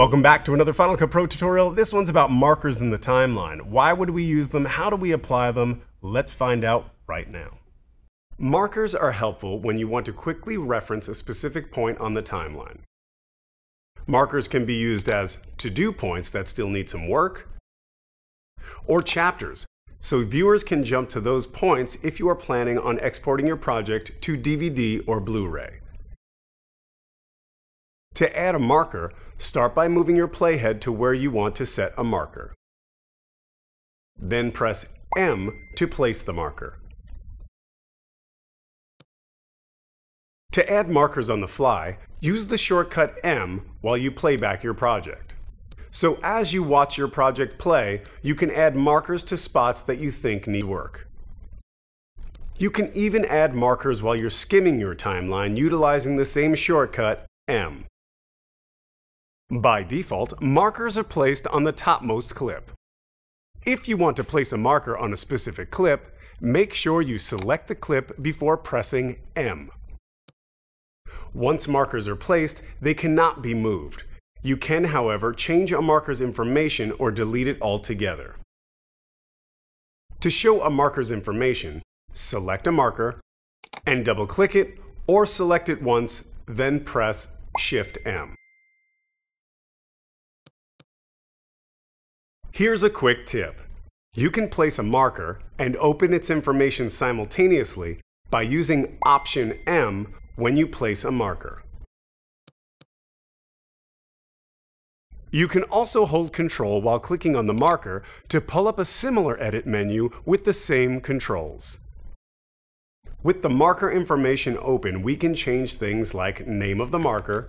Welcome back to another Final Cut Pro tutorial. This one's about markers in the timeline. Why would we use them? How do we apply them? Let's find out right now. Markers are helpful when you want to quickly reference a specific point on the timeline. Markers can be used as to-do points that still need some work, or chapters, so viewers can jump to those points if you are planning on exporting your project to DVD or Blu-ray. To add a marker, start by moving your playhead to where you want to set a marker. Then press M to place the marker. To add markers on the fly, use the shortcut M while you play back your project. So as you watch your project play, you can add markers to spots that you think need work. You can even add markers while you're skimming your timeline utilizing the same shortcut, M. By default, markers are placed on the topmost clip. If you want to place a marker on a specific clip, make sure you select the clip before pressing M. Once markers are placed, they cannot be moved. You can, however, change a marker's information or delete it altogether. To show a marker's information, select a marker and double-click it, or select it once, then press Shift-M. Here's a quick tip. You can place a marker and open its information simultaneously by using Option M when you place a marker. You can also hold Control while clicking on the marker to pull up a similar edit menu with the same controls. With the marker information open, we can change things like name of the marker,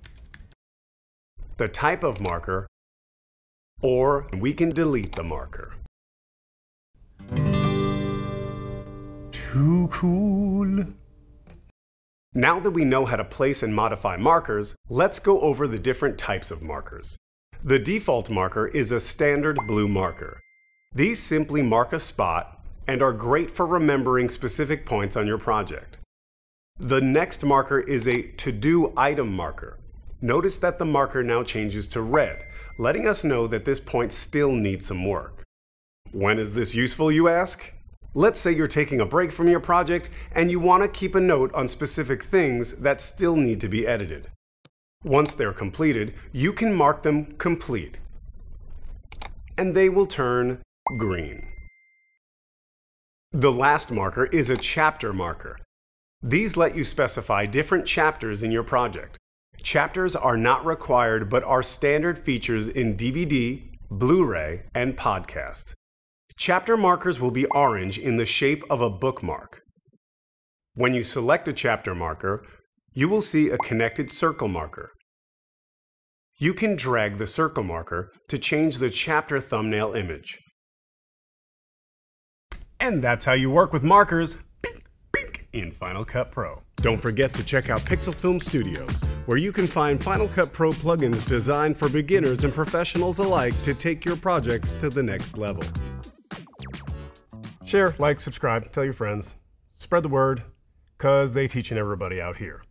the type of marker, or we can delete the marker. Too cool! Now that we know how to place and modify markers, let's go over the different types of markers. The default marker is a standard blue marker. These simply mark a spot and are great for remembering specific points on your project. The next marker is a to-do item marker. Notice that the marker now changes to red, letting us know that this point still needs some work. When is this useful, you ask? Let's say you're taking a break from your project and you want to keep a note on specific things that still need to be edited. Once they're completed, you can mark them complete, and they will turn green. The last marker is a chapter marker. These let you specify different chapters in your project. Chapters are not required but are standard features in DVD, Blu-ray, and podcast. Chapter markers will be orange in the shape of a bookmark. When you select a chapter marker, you will see a connected circle marker. You can drag the circle marker to change the chapter thumbnail image. And that's how you work with markers in Final Cut Pro. Don't forget to check out Pixel Film Studios, where you can find Final Cut Pro plugins designed for beginners and professionals alike to take your projects to the next level. Share, like, subscribe, tell your friends. Spread the word, 'cause they teaching everybody out here.